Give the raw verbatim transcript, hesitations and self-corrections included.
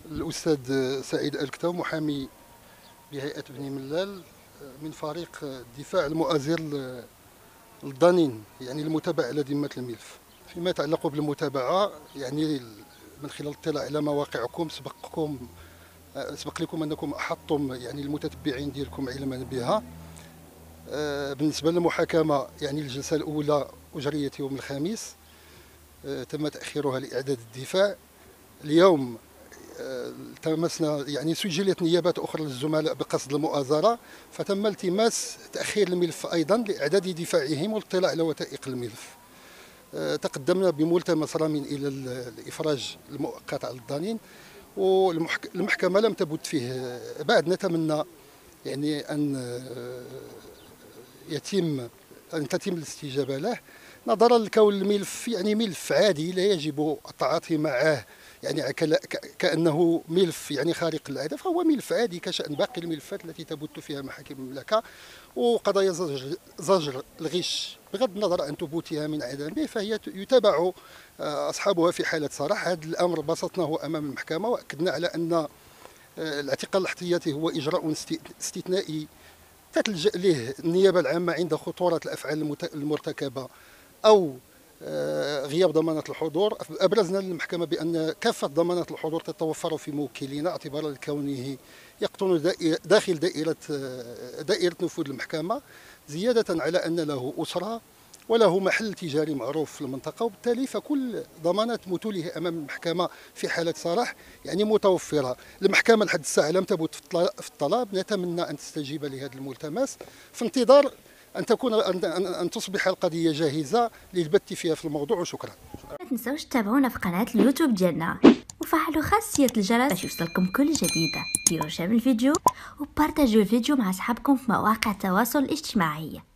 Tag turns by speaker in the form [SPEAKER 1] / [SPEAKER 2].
[SPEAKER 1] الأستاذ سعيد الكتاو، محامي بهيئة بني ملال من فريق الدفاع المؤازر للضنين، يعني المتابعة على ذمة الملف. فيما يتعلق بالمتابعة، يعني من خلال الاطلاع على مواقعكم سبقكم سبق لكم أنكم أحطتم يعني المتتبعين ديالكم علما بها. بالنسبة للمحاكمة، يعني الجلسة الأولى أجريت يوم الخميس، تم تأخيرها لإعداد الدفاع. اليوم تمسنا يعني سجلت نيابات أخرى للزملاء بقصد المؤازرة، فتم التماس تأخير الملف أيضا لإعداد دفاعهم والاطلاع على وثائق الملف. تقدمنا بملتمس رامين إلى الإفراج المؤقت على الضنين، والمحكمة لم تبت فيه بعد. نتمنى يعني أن يتم أن تتم الاستجابة له، نظرا لكون الملف يعني ملف عادي لا يجب التعاطي معه يعني كأنه ملف يعني خارق للعادة، فهو ملف عادي كشأن باقي الملفات التي تبت فيها محاكم المملكة. وقضايا زجر, زجر الغش بغض النظر عن ثبوتها من عدمه فهي يتابع أصحابها في حالة صراح. هذا الأمر بسطناه أمام المحكمة، وأكدنا على أن الاعتقال الاحتياطي هو إجراء استثنائي تتلجأ له النيابة العامة عند خطورة الأفعال المرتكبة أو غياب ضمانات الحضور. أبرزنا للمحكمة بأن كافة ضمانات الحضور تتوفر في موكلنا اعتبارا لكونه يقطن داخل دائرة دائرة نفوذ المحكمة، زيادة على أن له أسرة وله محل تجاري معروف في المنطقة، وبالتالي فكل ضمانات متوله أمام المحكمة في حالة صلاح يعني متوفرة. المحكمة لحد الساعة لم تبت في الطلب، نتمنى أن تستجيب لهذا الملتمس في انتظار أن تكون أن, أن تصبح القضية جاهزة للبت فيها في الموضوع. وشكرا.
[SPEAKER 2] ما تنسوش تتابعونا في قناة اليوتيوب ديالنا وفعلوا خاصية الجرس باش يوصلكم كل جديدة. ديروا شير الفيديو وبارتاجيو الفيديو مع أصحابكم في مواقع التواصل الاجتماعي.